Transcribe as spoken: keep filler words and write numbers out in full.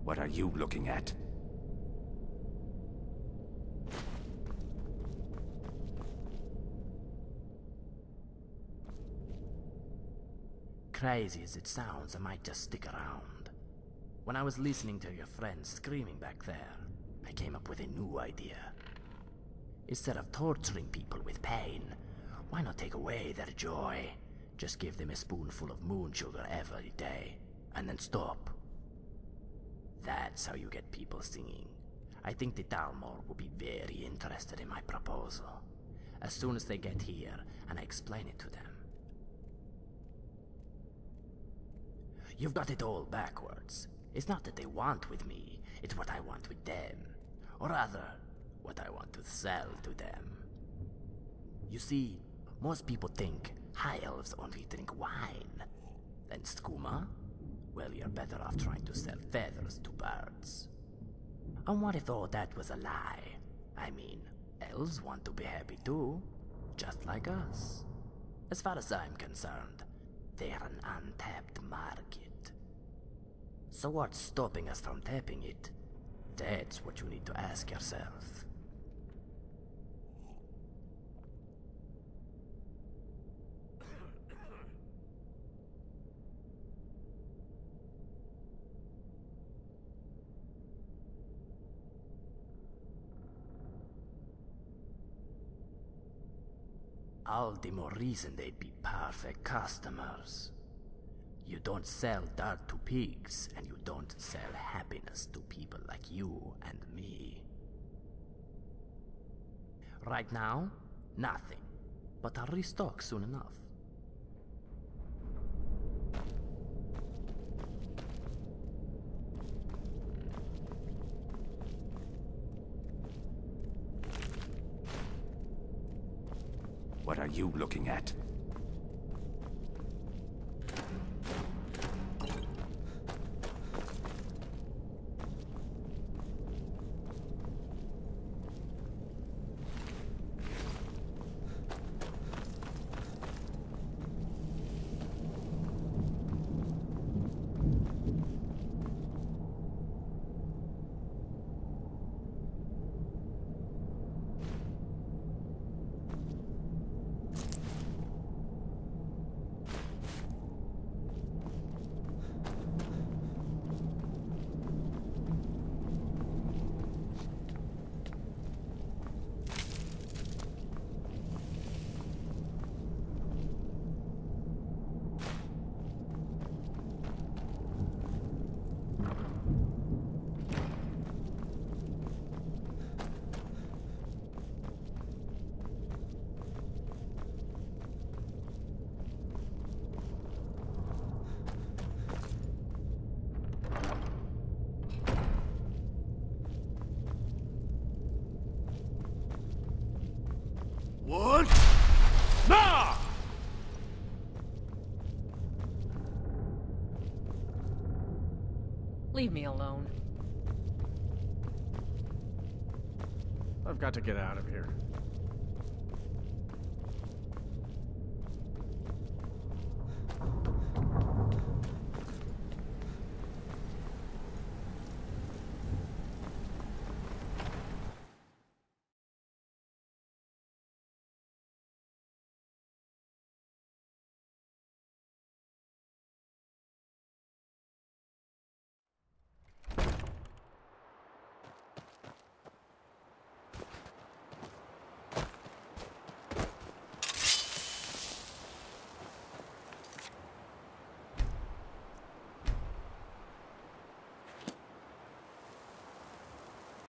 What are you looking at? Crazy as it sounds, I might just stick around. When I was listening to your friends screaming back there, I came up with a new idea. Instead of torturing people with pain, why not take away their joy? Just give them a spoonful of moon sugar every day, and then stop. That's how you get people singing. I think the Dalmor will be very interested in my proposal. As soon as they get here, and I explain it to them. You've got it all backwards. It's not that they want with me, it's what I want with them. Or rather, what I want to sell to them. You see, most people think high elves only drink wine. And skooma? Well, you're better off trying to sell feathers to birds. And what if all that was a lie? I mean, elves want to be happy too, just like us. As far as I'm concerned, they're an untapped market. So what's stopping us from tapping it? That's what you need to ask yourself. All the more reason they'd be perfect customers. You don't sell dirt to pigs, and you don't sell happiness to people like you and me. Right now, nothing. But I'll restock soon enough. What are you looking at? What? Nah! Leave me alone. I've got to get out of here.